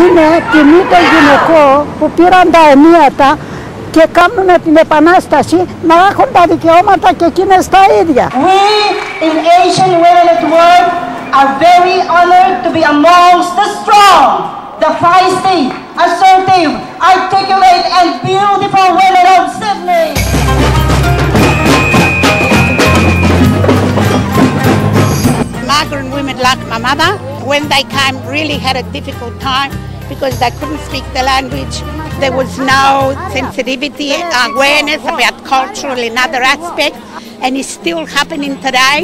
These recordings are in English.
Είναι τιμή των γυναικών που πήραν τα ενίατα και κάνουν την επανάσταση να έχουν τα δικαιώματα και εκείνες τα ίδια. We in Asian women at work are very honored to be amongst the strong, the feisty, assertive, articulate and beautiful women of Sydney. Migrant women like my mother, when they came, really had a difficult time because they couldn't speak the language. There was no sensitivity, awareness about cultural and other aspects, and it's still happening today.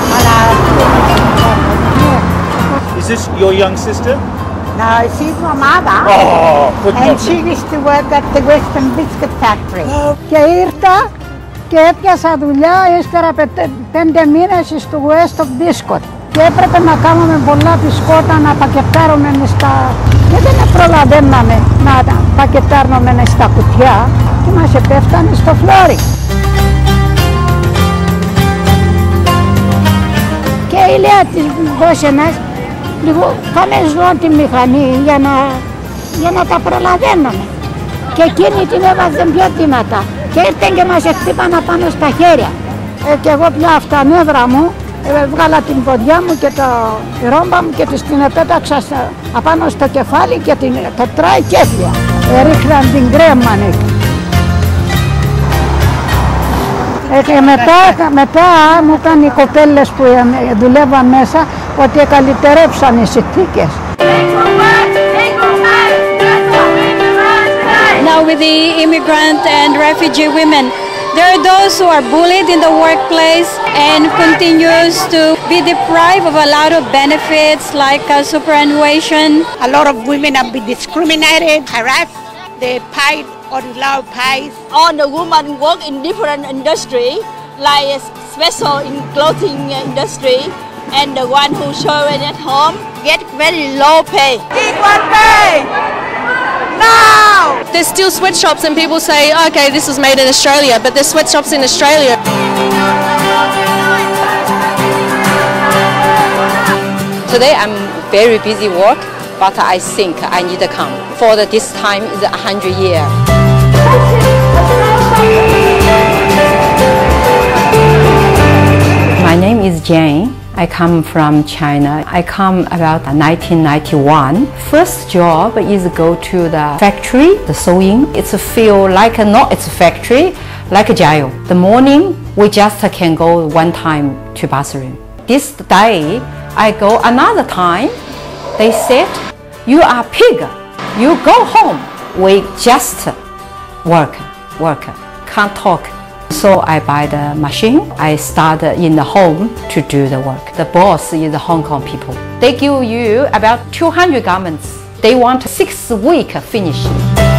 Is this your young sister? No, she's my mother. Oh, and she used to work at the Western Biscuit Factory. Και ήρθα και έπιασα δουλειά ύστερα 5 μήνες στο Western Biscuit. Και έπρεπε να κάνουμε πολλά μπισκότα, να πακετάρουμε στα... Και δεν προλαβαίναμε να πακετάρουμε στα κουτιά και μας επέφτανε στο φλόρι. Και η Λέα της Βόσενας, λίγο κάνε ζω τη μηχανή για να τα προλαβαίνουμε. Και εκείνη την έβαζε πιο δυνατά και ήρθαν και μας χτύπανα πάνω στα χέρια. Και εγώ πια αυτά τα νεύρα μου, βγάλα την ποδιά μου και τη ρόμπα μου και την επέταξα απάνω στο κεφάλι και το τράι και έφυγα. Ρίχναν την κρέμα. Και μετά μου είπαν οι κοπέλες που δουλεύαν μέσα ότι καλυτερέψαν οι συνθήκες. Now with the immigrant and refugee women, there are those who are bullied in the workplace and continues to be deprived of a lot of benefits like superannuation. A lot of women have been discriminated, harassed, they're paid on low pays. All the women work in different industry, like special in clothing industry, and the one who serving at home get very low pay. Equal pay! Now! There's still sweatshops and people say, okay, this was made in Australia, but there's sweatshops in Australia. Today I'm very busy work, but I think I need to come. For this time is 100 years. My name is Jane. I come from China. I come about 1991. First job is go to the factory, the sewing. It's a feel like not it's a factory, like a jail. The morning we just can go one time to bathroom. This day I go another time. They said, you are pig. You go home. We just work, can't talk. So I buy the machine. I start in the home to do the work. The boss is the Hong Kong people. They give you about 200 garments. They want 6 weeks finishing.